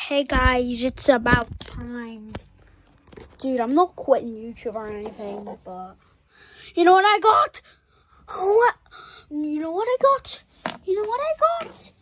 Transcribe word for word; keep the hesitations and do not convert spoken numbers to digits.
Hey guys, it's about time. Dude, I'm not quitting YouTube or anything, but you know what I got? What? You know what I got? You know what I got?